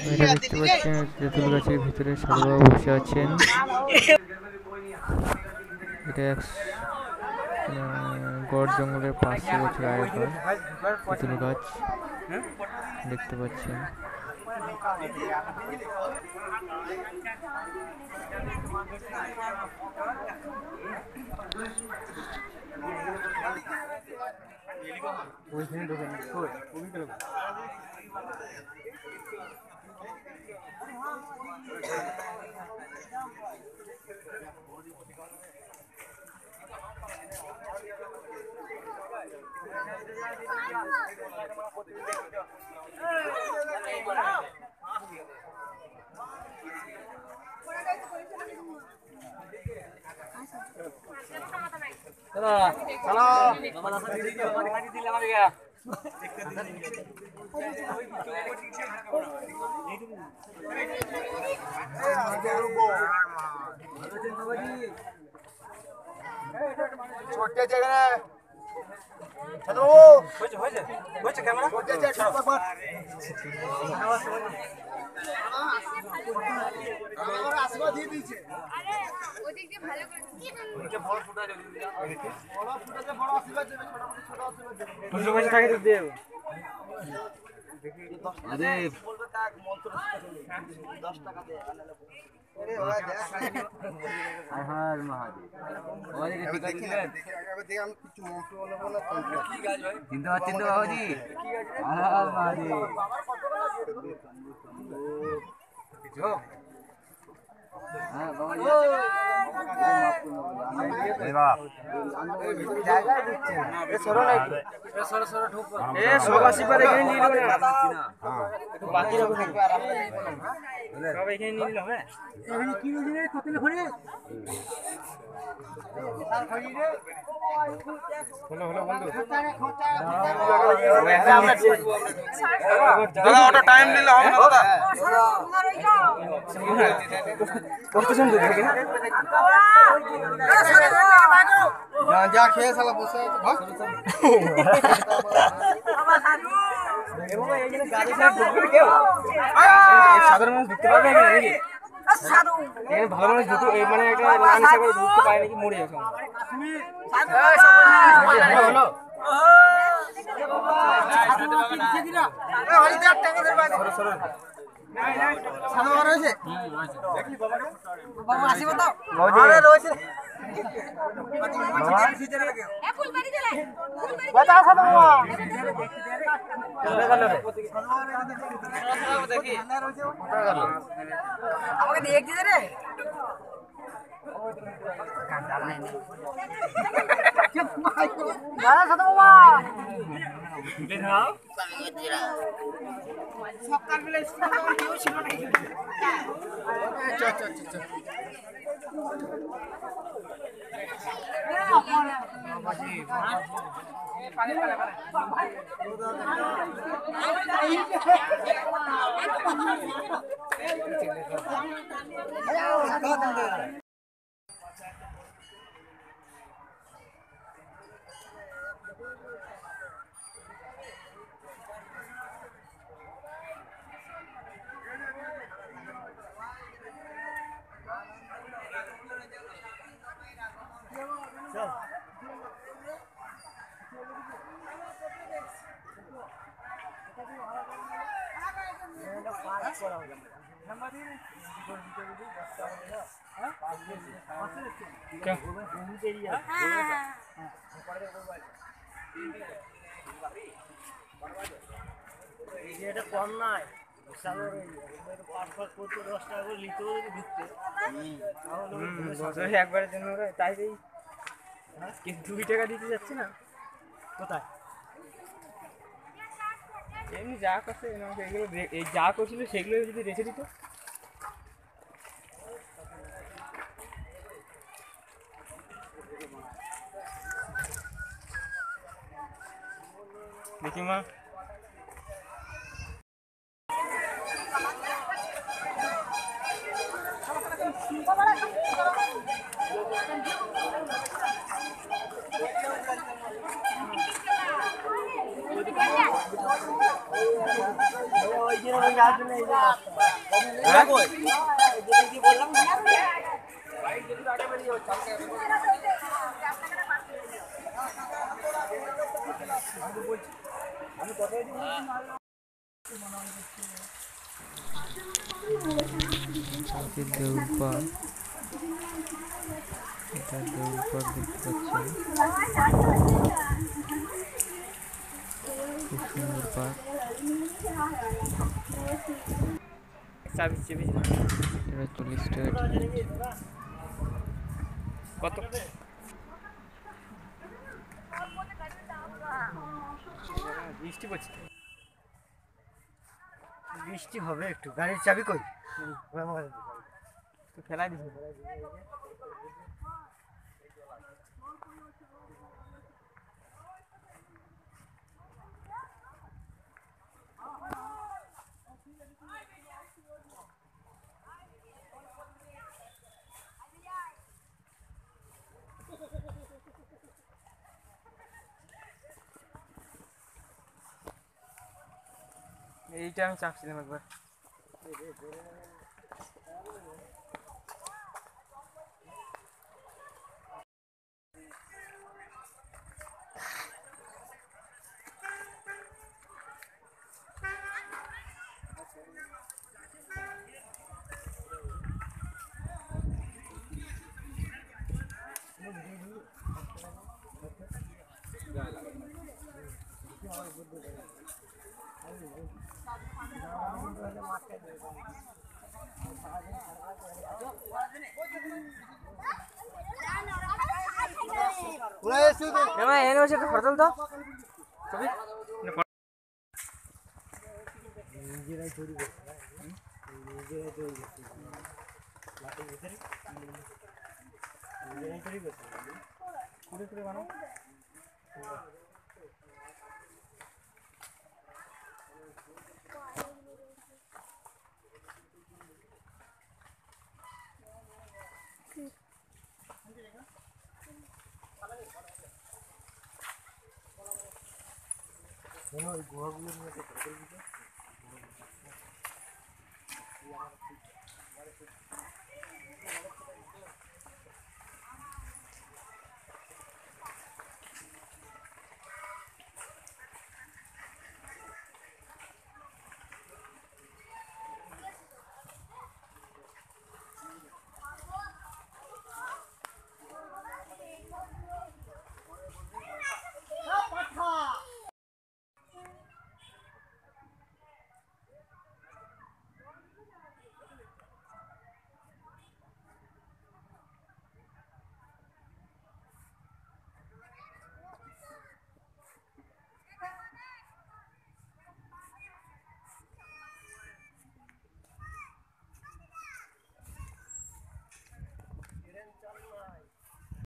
এটা দেখতে পাচ্ছেন তেঁতুল গাছের ভিতরে সাধুবাবু বসে আছেন। এটা গড় জঙ্গলের 500 বছর আগেকার তেঁতুল গাছ দেখতে পাচ্ছেন। छोटे जगह चलो होइছে ক্যামেরা छोटे जगह पर আমার আশীর্বাদ দিয়ে দিয়েছে আরে ওদিক দিয়ে ভালো করে ওদিকে বড় ফুটা দেবে বড় ফুটাতে বড় আশীর্বাদ দেবে ছোট আশীর্বাদ দেবে দুশো পয়সা টাকা দিয়ে দেব আরে বলবে তাক মন্ত্র 10 টাকা দে अरे वाह देख हर महादेव और ये टिका दिलेन আগে দেখ আমি কিছু মন্ত্র বলবো না কি গাছ ভাই চিন্তা পাচ্ছেন তো বাবাজি হর महादेव বাবার কত কিছু হ্যাঁ বাবাজি মাফ করুন এই বাপ জায়গা দিচ্ছে এ সরো না এ সরো সরো ঢোক এ সবাসি পরে এখানে নিয়ে নেবে না হ্যাঁ একটু বাকি রাখো সব এখানে নিয়ে নিলে হবে এখানে কি হইছে রে কতলে ঘরে আর ঘড়ি রে হলো হলো বন্ধু আমরা দাদা ওটা টাইম দিলে হবে না দাদা কত সুন্দর দেখে না যা খেয়ে শালা বসে আছে ভাগ এবারে এইখানে গাড়ি সব ঢুকবে কেউ সাধারণ মানুষ ঢুকতে পারবে না নাকি সাধু এই ভালো মানুষ ঢুকতে এই মানে একটা লাইন হিসেবে ঢুকতে পারে নাকি মরে যাবে হলো হলি দেখ টাকা দেব সরো সরো সাধু বড় হইছে দেখলি বাবা বাবা আসি बताओ আরে রয়েছে এ ফুল বাড়ি চলে बताओ সাধু বাবা চলে গেল রে দেখি আমাকে দেখ দিতে রে দাদা সাধু বাবা সকাল বেলা স্কুলে কেউ ছিল না চল বাবাজি পানি এটা কম নাই বিশাল পাঁচ পাঁচ করতে 10 টাকা করে লিতে যদি ঢুকতে বছরে একবারের জন্য তাই কিন্তু 2 টাকা দিতে যাচ্ছে না কোথায় এমনি যা করছে এগুলো এই যা করছিল সেগুলো যদি রেখে দিত দেখি মা দেউল পাড়, এটা দেউল পাড় দেখতে পাচ্ছেন, খুব সুন্দর পার্ক। এটা 40 টাকা টিকিট। কত? বৃষ্টি পড়ছে, বৃষ্টি হবে একটু। গাড়ির চাবি কই? ফেলাই দিছে। এইটা আমি চাপছিলাম একবার। এনে বসে একটা ফটো তো ছবি নিজেরাই তৈরি করছে, নিজেরাই তৈরি করছে, মাটির ভিতরে নিজেরাই তৈরি করছে, করে করে বানাও। গুহাগুলোর মধ্যে